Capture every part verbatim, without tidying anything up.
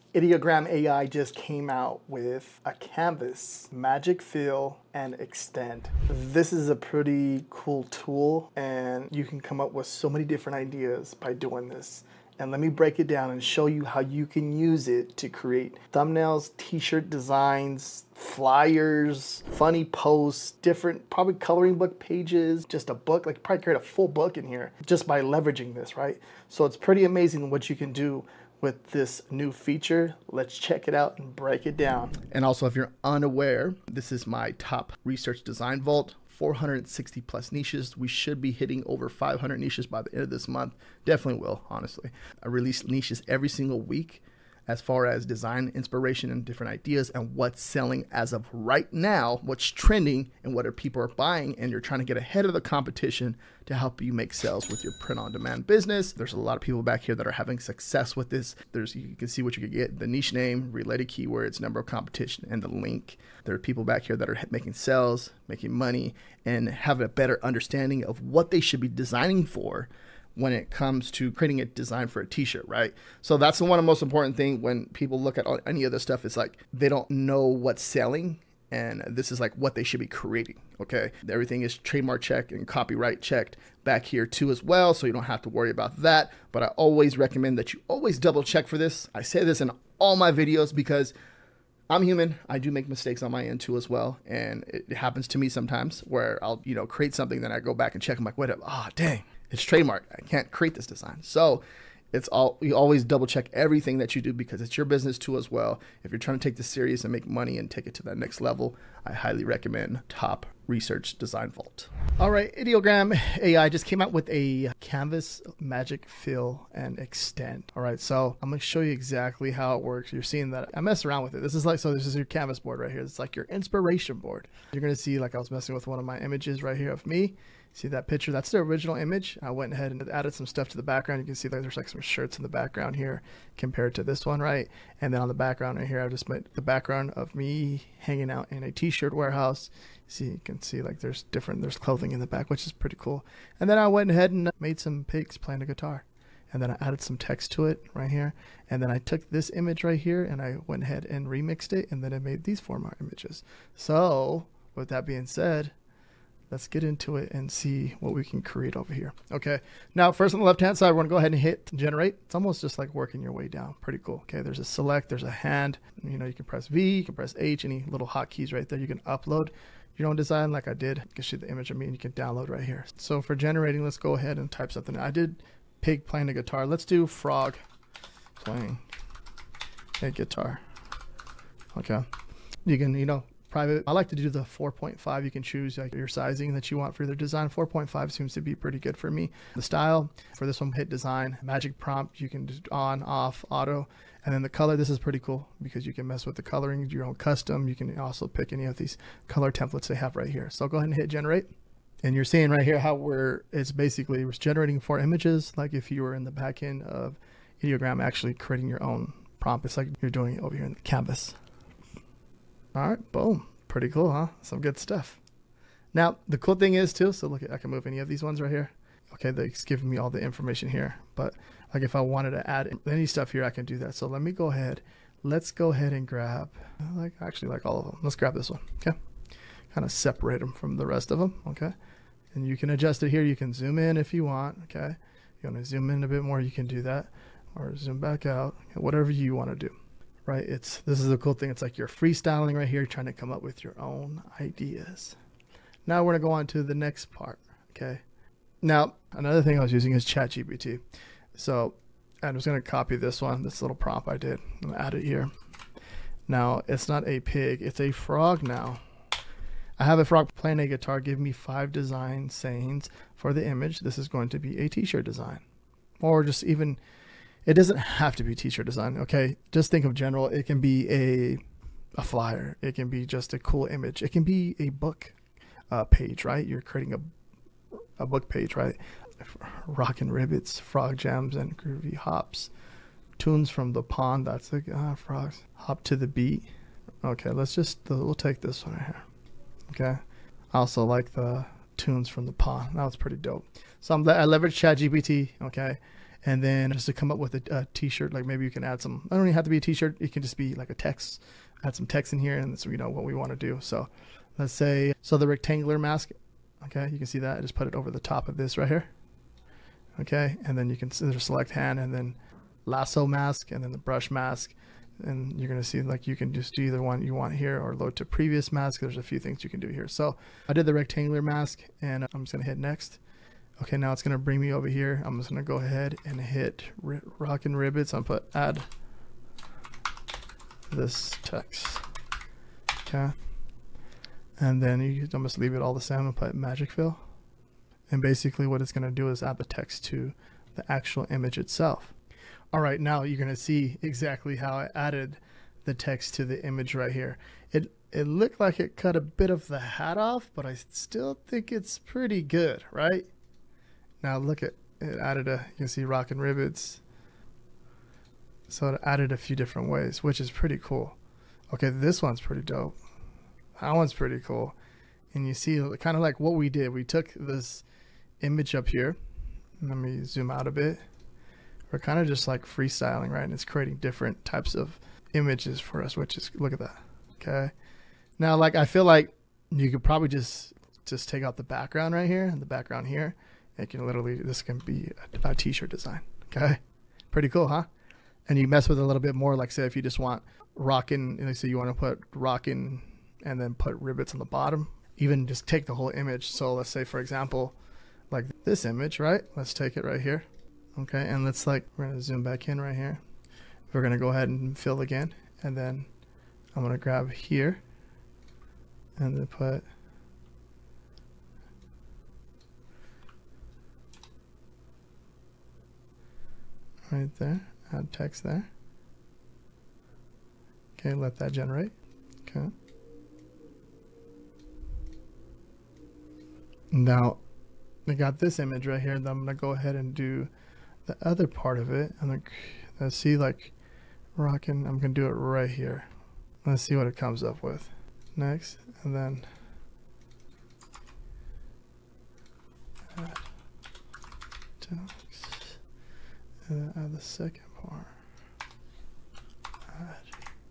Ideogram A I just came out with a canvas, magic fill and extend. This is a pretty cool tool and you can come up with so many different ideas by doing this. And let me break it down and show you how you can use it to create thumbnails, t-shirt designs, flyers, funny posts, different probably coloring book pages, just a book, like probably create a full book in here just by leveraging this, right? So it's pretty amazing what you can do with this new feature. Let's check it out and break it down. And also, if you're unaware, this is my top research design vault, four hundred sixty plus niches. We should be hitting over five hundred niches by the end of this month. Definitely will, honestly. I release niches every single week as far as design inspiration and different ideas and what's selling as of right now, what's trending and what are people are buying, and you're trying to get ahead of the competition to help you make sales with your print-on-demand business. There's a lot of people back here that are having success with this. There's, you can see what you could get, the niche name, related keywords, number of competition, and the link. There are people back here that are making sales, making money, and have a better understanding of what they should be designing for when it comes to creating a design for a t-shirt, right? So that's the one of the most important thing when people look at any of this stuff. It's like they don't know what's selling, and this is like what they should be creating, okay? Everything is trademark checked and copyright checked back here too as well, so you don't have to worry about that. But I always recommend that you always double check for this. I say this in all my videos because I'm human. I do make mistakes on my end too as well, and it happens to me sometimes where I'll, you know, create something, then I go back and check. I'm like, wait up, ah, oh, dang. It's trademarked. I can't create this design. So it's all, you always double check everything that you do because it's your business too as well. If you're trying to take this serious and make money and take it to that next level, I highly recommend Top Research Design Vault. All right, Ideogram A I just came out with a canvas magic fill and extend. All right, so I'm gonna show you exactly how it works. You're seeing that I mess around with it. This is like, so this is your canvas board right here. It's like your inspiration board. You're gonna see like I was messing with one of my images right here of me. See that picture? That's the original image. I went ahead and added some stuff to the background. You can see that there's like some shirts in the background here compared to this one, right? And then on the background right here, I just made the background of me hanging out in a t-shirt warehouse. See, you can see like there's different, there's clothing in the back, which is pretty cool. And then I went ahead and made some pigs playing a guitar. And then I added some text to it right here. And then I took this image right here and I went ahead and remixed it. And then I made these four more images. So with that being said, let's get into it and see what we can create over here. Okay, now first on the left hand side, we're gonna go ahead and hit generate. It's almost just like working your way down. Pretty cool. Okay, there's a select, there's a hand. You know, you can press V, you can press H, any little hotkeys right there. You can upload your own design like I did. You can shoot the image of me and you can download right here. So for generating, let's go ahead and type something. I did pig playing a guitar. Let's do frog playing a guitar. Okay, you can, you know, private. I like to do the four point five. You can choose like your sizing that you want for the design. four point five seems to be pretty good for me. The style for this one, hit design, magic prompt. You can do on, off, auto. And then the color, this is pretty cool because you can mess with the coloring, your own custom. You can also pick any of these color templates they have right here. So go ahead and hit generate. And you're seeing right here how we're, it's basically it's generating four images. Like if you were in the back end of Ideogram actually creating your own prompt. It's like you're doing it over here in the canvas. All right, boom. Pretty cool, huh? Some good stuff. Now, the cool thing is too, so look, I can move any of these ones right here. Okay, it's giving me all the information here. But like if I wanted to add any stuff here, I can do that. So let me go ahead. Let's go ahead and grab, like actually like all of them. Let's grab this one, okay? Kind of separate them from the rest of them, okay? And you can adjust it here. You can zoom in if you want, okay? You want to zoom in a bit more, you can do that. Or zoom back out, whatever you want to do. Right, it's this is the cool thing. It's like you're freestyling right here, trying to come up with your own ideas. Now we're gonna go on to the next part. Okay. Now another thing I was using is ChatGPT. So I'm just gonna copy this one, this little prompt I did, and add it here. Now it's not a pig, it's a frog. Now I have a frog playing a guitar. Give me five design sayings for the image. This is going to be a t-shirt design, or just even. It doesn't have to be t-shirt design, okay? Just think of general. It can be a, a flyer. It can be just a cool image. It can be a book uh, page, right? You're creating a, a book page, right? Rockin' Ribbits, Frog Jams, and Groovy Hops. Tunes from the Pond. That's the uh, frogs. Hop to the beat. Okay, let's just, we'll take this one right here, okay? I also like the tunes from the pond. That was pretty dope. So I'm, I leverage ChatGPT, okay? And then just to come up with a, a t-shirt, like maybe you can add some, I don't even have to be a t-shirt. It can just be like a text, add some text in here, and that's, you know, what we want to do. So let's say, so the rectangular mask, okay, you can see that. I just put it over the top of this right here. Okay, and then you can select hand, and then lasso mask, and then the brush mask. And you're going to see like you can just do either one you want here, or load to previous mask. There's a few things you can do here. So I did the rectangular mask, and I'm just going to hit next. Okay, now it's going to bring me over here. I'm just going to go ahead and hit Rockin' Ribbits. I'm going to put add this text. Okay, and then you can almost leave it all the same and put magic fill. And basically what it's going to do is add the text to the actual image itself. All right, now you're going to see exactly how I added the text to the image right here. It it looked like it cut a bit of the hat off, but I still think it's pretty good, right? Now look at it, added a, you can see Rockin' Ribbits. So it added a few different ways, which is pretty cool. Okay, this one's pretty dope. That one's pretty cool. And you see kind of like what we did. We took this image up here. Let me zoom out a bit. We're kind of just like freestyling, right? And it's creating different types of images for us, which is, look at that. Okay. Now, like, I feel like you could probably just, just take out the background right here and the background here. It can literally, this can be a, a t-shirt design. Okay. Pretty cool, huh? And you mess with it a little bit more. Like say, if you just want rockin', let's say you want to put rockin' and then put ribbits on the bottom, even just take the whole image. So let's say, for example, like this image, right? Let's take it right here. Okay, and let's like, we're gonna zoom back in right here. We're gonna go ahead and fill again, and then I'm gonna grab here and then put right there, add text there. Okay, let that generate. Okay. Now I got this image right here, and I'm gonna go ahead and do the other part of it. I'm like, let's see, like rockin', I'm gonna do it right here. Let's see what it comes up with next, and then add text, and then add the second part. Add.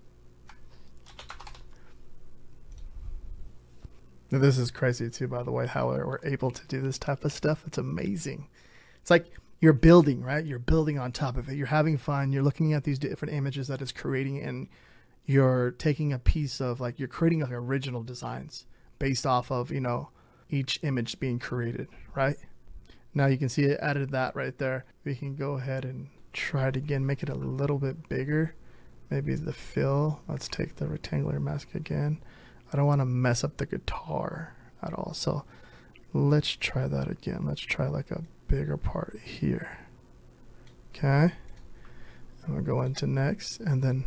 Now, this is crazy too, by the way, how we're able to do this type of stuff. It's amazing. It's like you're building, right? You're building on top of it. You're having fun. You're looking at these different images that it's creating, and you're taking a piece of, like, you're creating like original designs based off of, you know, each image being created, right? Now you can see it added that right there. We can go ahead and try it again, make it a little bit bigger. Maybe the fill. Let's take the rectangular mask again. I don't want to mess up the guitar at all. So let's try that again. Let's try like a bigger part here. Okay. I'm gonna go into next and then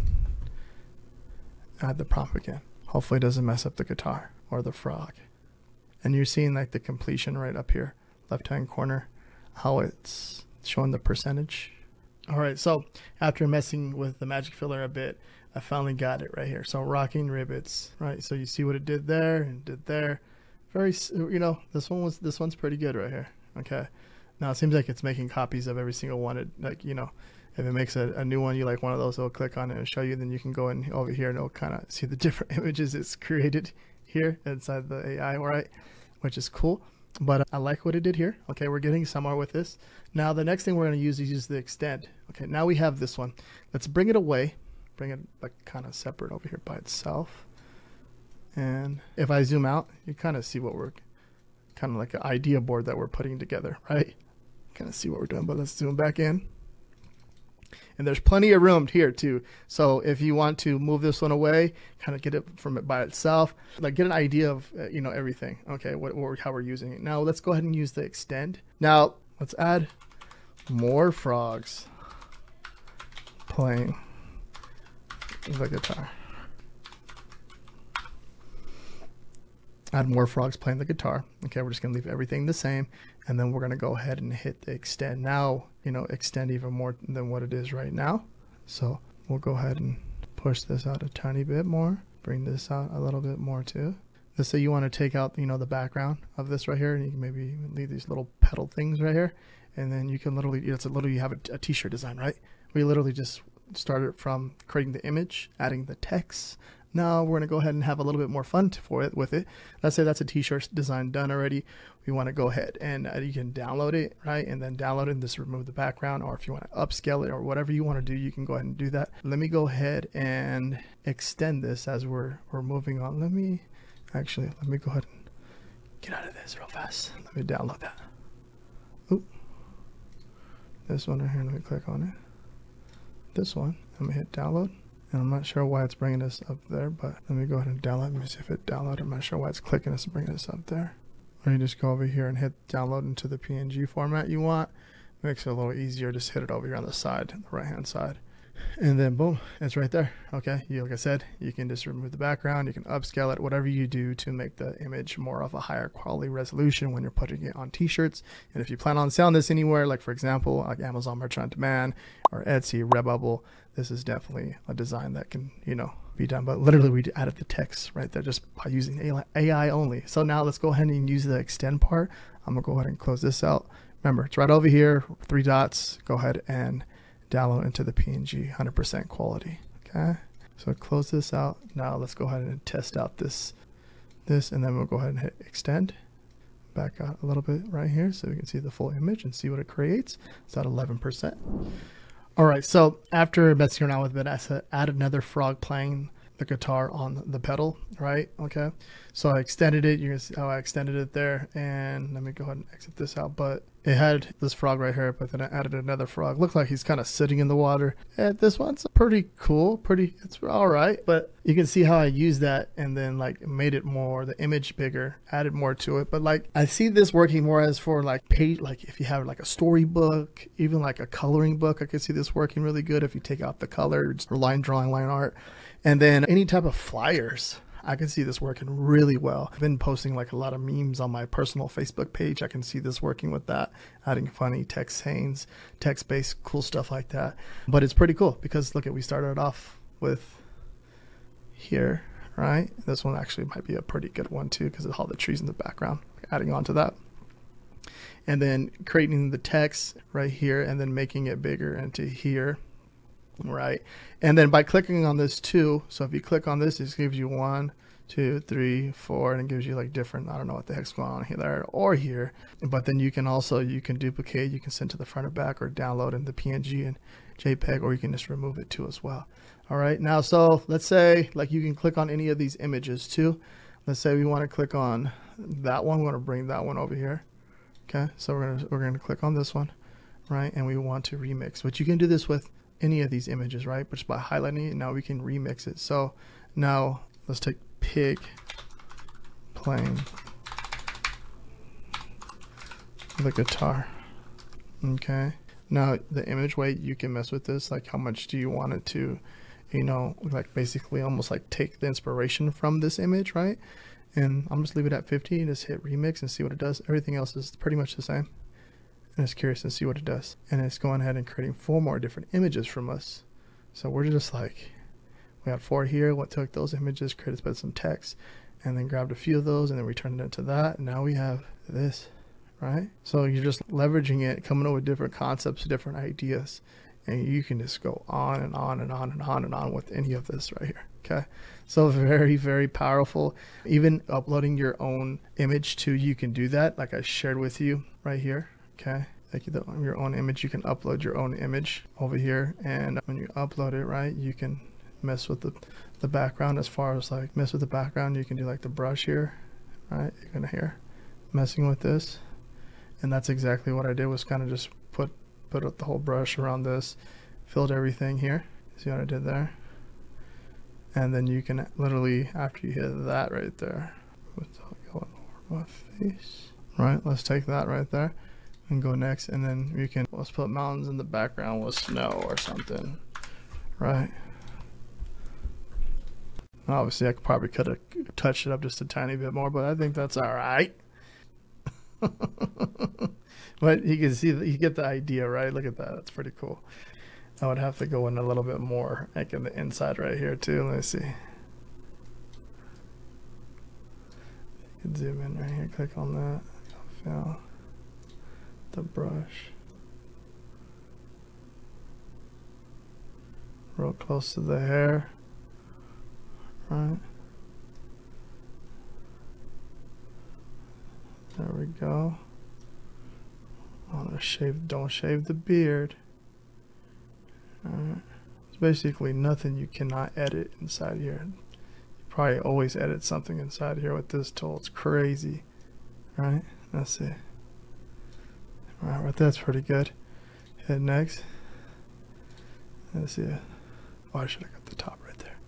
add the prompt again. Hopefully it doesn't mess up the guitar or the frog. And you're seeing like the completion right up here, left hand corner, how it's showing the percentage. All right, so after messing with the magic filler a bit, I finally got it right here. So Rockin' Ribbits, right? So you see what it did there and did there. Very, you know, this one was, this one's pretty good right here. Okay. Now it seems like it's making copies of every single one. It, like, you know, if it makes a, a new one, you like one of those, it'll click on it and show you. Then you can go in over here and it'll kind of see the different images it's created here inside the A I, right? Which is cool. But I like what it did here. Okay, we're getting somewhere with this. Now the next thing we're going to use is use the extend. Okay, now we have this one. Let's bring it away. Bring it like kind of separate over here by itself. And if I zoom out, you kind of see what we're, kind of like an idea board that we're putting together, right? Kind of see what we're doing, but let's zoom back in. And there's plenty of room here too. So if you want to move this one away, kind of get it from it by itself, like get an idea of, uh, you know, everything. Okay, what, what, how we're using it. Now let's go ahead and use the extend. Now let's add more frogs playing the guitar. Add more frogs playing the guitar. Okay, we're just gonna leave everything the same, and then we're gonna go ahead and hit the extend. Now, you know, extend even more than what it is right now. So we'll go ahead and push this out a tiny bit more, bring this out a little bit more too. let's say you want to take out, you know, the background of this right here, and you can maybe leave these little petal things right here, and then you can literally, it's a literally you have a, a t-shirt design, right? We literally just started from creating the image, adding the text. Now we're going to go ahead and have a little bit more fun for it with it. Let's say that's a t-shirt design done already. We want to go ahead and uh, you can download it, right? And then download it and just remove the background, or if you want to upscale it or whatever you want to do, you can go ahead and do that. Let me go ahead and extend this as we're, we're moving on. Let me actually, let me go ahead and get out of this real fast. Let me download that. Oop. This one right here, let me click on it. This one, let me hit download. And I'm not sure why it's bringing us up there, but let me go ahead and download. Let me see if it downloaded. I'm not sure why it's clicking us and bringing us up there. Or you just go over here and hit download into the P N G format you want. Makes it a little easier. Just hit it over here on the side, the right hand side. And then boom, it's right there. Okay, you, like I said, you can just remove the background, you can upscale it, whatever you do to make the image more of a higher quality resolution when you're putting it on t-shirts. And if you plan on selling this anywhere, like for example, like Amazon Merchant on Demand or Etsy, Redbubble, this is definitely a design that can, you know, be done. But literally we added the text right there just by using A I only. So now let's go ahead and use the extend part. I'm gonna go ahead and close this out. Remember, it's right over here, three dots. Go ahead and download into the P N G, one hundred percent quality. Okay, so close this out. Now let's go ahead and test out this, this, and then we'll go ahead and hit extend. Back out a little bit right here so we can see the full image and see what it creates. It's at eleven percent. All right, so after messing around with it, I said add another frog playing the guitar on the pedal, right? Okay, so I extended it. You can see how I extended it there, and let me go ahead and exit this out. But it had this frog right here, but then I added another frog. Looked like he's kind of sitting in the water. And this one's pretty cool, pretty, it's all right. But you can see how I used that and then like made it more, the image bigger, added more to it. But like I see this working more as for like page, like if you have like a storybook, even like a coloring book, I could see this working really good if you take out the colors or line drawing, line art. And then any type of flyers, I can see this working really well. I've been posting like a lot of memes on my personal Facebook page. I can see this working with that, adding funny text sayings, text-based cool stuff like that. But it's pretty cool because look at, we started off with here, right? This one actually might be a pretty good one too because of all the trees in the background, adding on to that. And then creating the text right here and then making it bigger into here. Right, and then by clicking on this too, so if you click on this, it gives you one, two, three, four, and it gives you like different, I don't know what the heck's going on here there or here. But then you can also, you can duplicate, you can send to the front or back or download in the P N G and JPEG, or you can just remove it too as well. All right, now so let's say like you can click on any of these images too. Let's say we want to click on that one, we want to bring that one over here. Okay, so we're gonna we're gonna click on this one, right, and we want to remix. But you can do this with any of these images, right? But just by highlighting it, now we can remix it. So now let's take pig playing the guitar. Okay, now the image weight, you can mess with this, like how much do you want it to, you know, like basically almost like take the inspiration from this image, right? And I'm just leave it at fifty and just hit remix and see what it does. Everything else is pretty much the same. And it's curious to see what it does. And it's going ahead and creating four more different images from us. So we're just like, we had four here, what took those images, created some text, and then grabbed a few of those and then we turned it into that. And now we have this, right? So you're just leveraging it, coming up with different concepts, different ideas, and you can just go on and on and on and on and on with any of this right here. Okay, so very, very powerful. Even uploading your own image too, you can do that, like I shared with you right here. Okay, like your own image, you can upload your own image over here, and when you upload it, right, you can mess with the the background. As far as like mess with the background, you can do like the brush here, right? You're gonna hear messing with this, and that's exactly what I did, was kind of just put put up the whole brush around this, filled everything here. See what I did there? And then you can literally, after you hit that right there, without going over my face, right? Let's take that right there and go next, and then we can, let's put mountains in the background with snow or something, right? Obviously I probably could have touched it up just a tiny bit more, but I think that's all right. But you can see that you get the idea, right? Look at that, that's pretty cool. I would have to go in a little bit more, like in the inside right here too. Let me see. Zoom in right here, click on that, fill the brush. Real close to the hair, right? There we go. I want to shave, don't shave the beard. Alright. It's basically nothing you cannot edit inside here. You probably always edit something inside here with this tool. It's crazy. Right? Let's see. Alright, right, that's pretty good. Hit next. Let's see. Why should I got the top right there?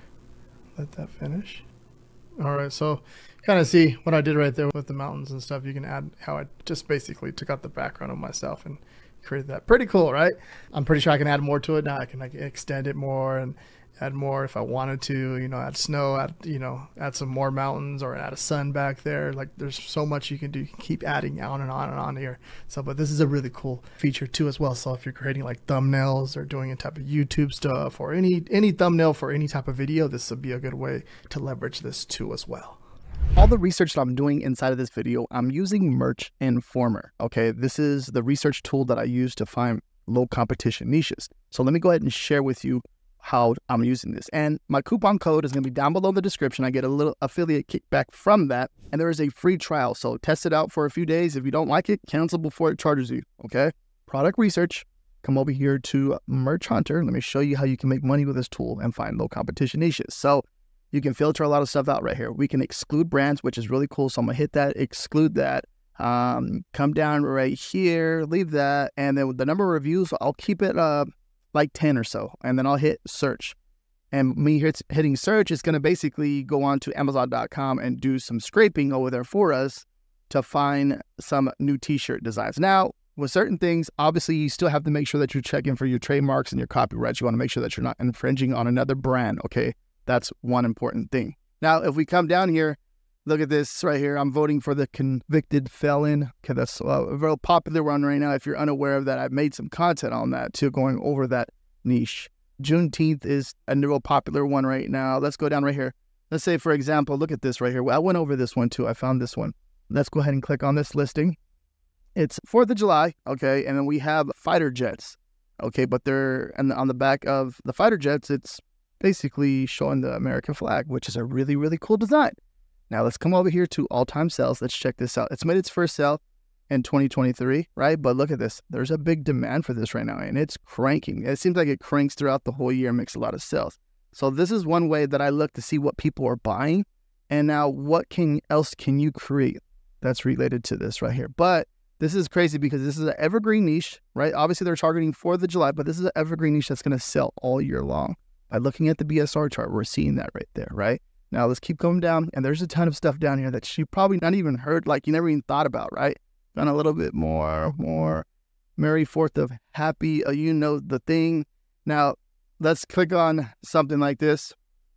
Let that finish. Alright, so kind of see what I did right there with the mountains and stuff. You can add how I just basically took out the background of myself and created that. Pretty cool, right? I'm pretty sure I can add more to it now. I can like extend it more and add more if I wanted to, you know, add snow, add, you know, add some more mountains or add a sun back there. Like there's so much you can do. You can keep adding on and on and on here. So, but this is a really cool feature too as well. So if you're creating like thumbnails or doing a type of YouTube stuff or any, any thumbnail for any type of video, this would be a good way to leverage this too as well. All the research that I'm doing inside of this video, I'm using Merch Informer. Okay, this is the research tool that I use to find low competition niches. So let me go ahead and share with you how I'm using this. And my coupon code is going to be down below in the description. I get a little affiliate kickback from that. And there is a free trial. So test it out for a few days. If you don't like it, cancel before it charges you. Okay, product research. Come over here to Merch Hunter. Let me show you how you can make money with this tool and find low competition niches. So you can filter a lot of stuff out right here. We can exclude brands, which is really cool. So I'm gonna hit that, exclude that, um, come down right here, leave that. And then with the number of reviews, I'll keep it uh, like ten or so. And then I'll hit search. And me hit, hitting search is gonna basically go on to Amazon dot com and do some scraping over there for us to find some new t-shirt designs. Now, with certain things, obviously you still have to make sure that you're checking for your trademarks and your copyrights. You wanna make sure that you're not infringing on another brand, okay? That's one important thing. Now, if we come down here, look at this right here. I'm voting for the convicted felon. Okay, that's a real popular one right now. If you're unaware of that, I've made some content on that too, going over that niche. Juneteenth is a real popular one right now. Let's go down right here. Let's say, for example, look at this right here. Well, I went over this one too. I found this one. Let's go ahead and click on this listing. It's fourth of July, okay, and then we have fighter jets, okay, but they're, and on the back of the fighter jets, it's basically showing the American flag, which is a really, really cool design. Now let's come over here to all-time sales. Let's check this out. It's made its first sale in twenty twenty-three, right? But look at this. There's a big demand for this right now, and it's cranking. It seems like it cranks throughout the whole year and makes a lot of sales. So this is one way that I look to see what people are buying. And now what can else can you create that's related to this right here? But this is crazy because this is an evergreen niche, right? Obviously they're targeting fourth of July, but this is an evergreen niche that's going to sell all year long. By looking at the B S R chart, we're seeing that right there, right? Now let's keep going down, and there's a ton of stuff down here that you probably not even heard, like you never even thought about, right? Done a little bit more, more. Merry fourth of Happy, uh, you know the thing. Now let's click on something like this.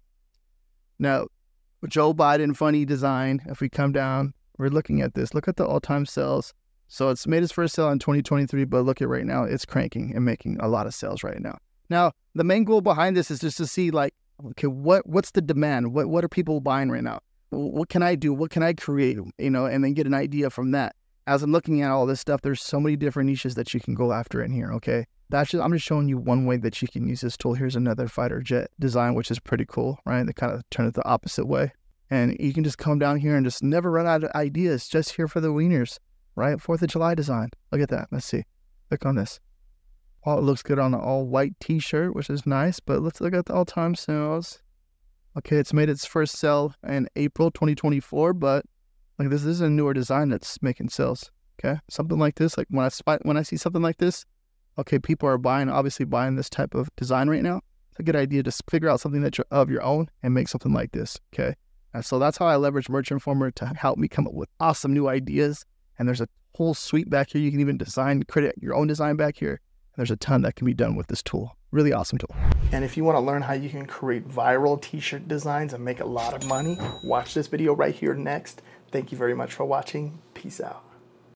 Now, Joe Biden funny design. If we come down, we're looking at this. Look at the all-time sales. So it's made its first sale in twenty twenty-three, but look at right now, it's cranking and making a lot of sales right now. Now, the main goal behind this is just to see, like, okay, what what's the demand? What what are people buying right now? What can I do? What can I create? You know, and then get an idea from that. As I'm looking at all this stuff, there's so many different niches that you can go after in here, okay? That's just, I'm just showing you one way that you can use this tool. Here's another fighter jet design, which is pretty cool, right? They kind of turn it the opposite way. And you can just come down here and just never run out of ideas, just here for the wieners, right? fourth of July design. Look at that. Let's see. Click on this. Oh, it looks good on an all-white t-shirt, which is nice, but let's look at the all-time sales. Okay, it's made its first sale in April twenty twenty-four, but like this, this is a newer design that's making sales, okay? Something like this, like when I, spy, when I see something like this, okay, people are buying, obviously buying this type of design right now. It's a good idea to figure out something that you're of your own and make something like this, okay? And so that's how I leverage Merch Informer to help me come up with awesome new ideas. And there's a whole suite back here. You can even design, create your own design back here. There's a ton that can be done with this tool. Really awesome tool. And if you want to learn how you can create viral t-shirt designs and make a lot of money, watch this video right here next. Thank you very much for watching. Peace out.